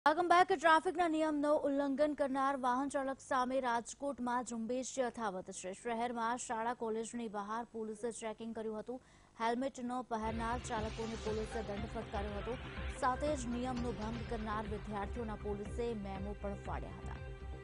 Welcome back. ટ્રાફિકના નિયમનો ઉલ્લંઘન કરનાર વાહન ચાલક સામે રાજકોટમાં ઝુંબેશ યથાવત છે। શહેરમાં શાળા કોલેજની બહાર પોલીસે ચેકિંગ કર્યું હતું। હેલ્મેટ ન પહેરનાર ચાલકોને પોલીસે દંડ ફટકાર્યો હતો। સાથે જ નિયમનો ભંગ કરનાર વિદ્યાર્થીઓના પોલીસે મેમો પણ ફાડ્યા હતા।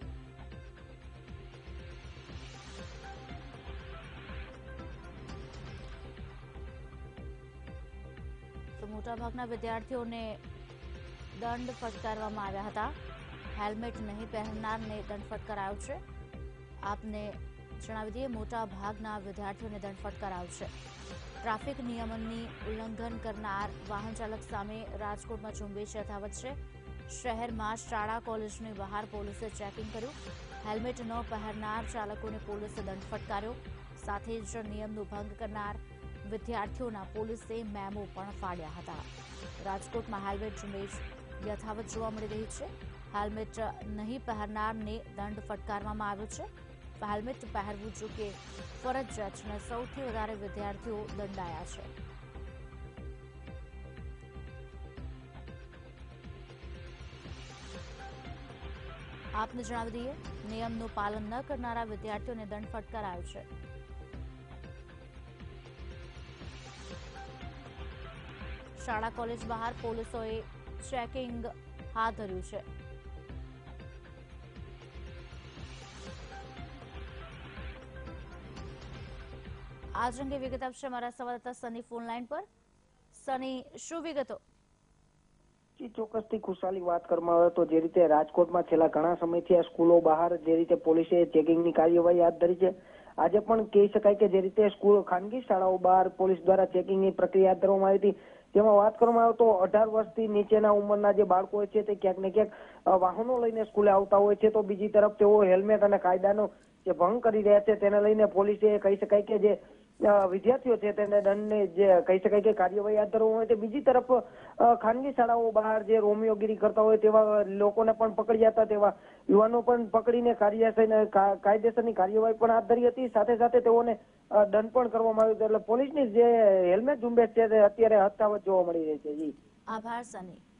તો મોટાભાગના વિદ્યાર્થીઓને दंड फटकारवामां आव्या हता। हेल्मेट नहीं पहेरनारने दंड फटकारायो छे। आपने जणावी दीए मोटा भागना विद्यार्थीओने दंड फटकारायो छे। ट्राफिक नियमोनी उल्लंघन करनार वाहन चालक सामे राजकोटमां झुंबेश यथावत छे। शहेरमां शाळा कॉलेजनी बहार पोलीसे चेकिंग कर्युं। हेल्मेट न पहेरनार चालकोने पोलीसे दंड फटकार्यो। साथे ज नियमनो भंग करनार विद्यार्थीओना पोलीसे मेमो पण फाड्या हता। राजकोटमां हेल्मेट झुंबेश यथावत जोवा मळी रही छे। हेल्मेट नहीं पहेरनारने दंड फटकारवामां आव्यो छे। हेल्मेट पहेरवुं जोके फरजियात छे अने सौथी वधारे विद्यार्थीओ दंडाया छे। आपने जणावी दीए नियमनुं पालन न करनारा विद्यार्थीओने दंड फटकारायो छे। शाळा कॉलेज बहार पोलीसोए चेकिंग हाथ धर्યું છે। આજ અંગે વિગત આપશે અમારા સંવાદદાતા સની ફોન લાઈન પર। સની, શું વિગતો? ચોક્કસથી ખુશાલી વાત કરવામાં આવે તો જે રીતે રાજકોટમાં છેલ્લા ઘણા સમયથી આ સ્કૂલો બહાર જે રીતે પોલીસે ચેકિંગની કાર્યવાહી હાથ ધરી છે, આજે પણ કહી શકાય કે જે રીતે સ્કૂલ ખાનગી શાળાઓ બહાર પોલીસ દ્વારા ચેકિંગની પ્રક્રિયા હાથ ધરવામાં આવી હતી, તેમાં વાત કરવામાં આવે તો 18 વર્ષથી નીચેના ઉંમરના જે બાળકો છે તે ક્યાંક ને ક્યાંક વાહનો લઈને સ્કૂલે આવતા હોય છે, તો બીજી તરફ તેઓ હેલ્મેટ અને કાયદાનો જે ભંગ કરી રહ્યા છે તેને લઈને પોલીસે કહી શકાય કે જે વિદ્યાર્થીઓ છે તેને દંડને જે કહી શકાય કે કાર્યવાહી હાથ ધરવામાં હોય છે। બીજી તરફ ખાનગી શાળાઓ બહાર જે રોમિયોગીરી કરતા હોય તેવા લોકોને પણ પકડ્યા હતા, તેવા યુવાનો પણ પકડીને કાયદેસરની કાર્યવાહી પણ હાથ ધરી હતી। સાથે સાથે તેઓને દંડ પણ કરવામાં આવ્યો હતો। એટલે પોલીસની જે હેલ્મેટ ઝુંબેશ છે તે અત્યારે હથાવત જોવા મળી રહી છે। જી, આભાર સની।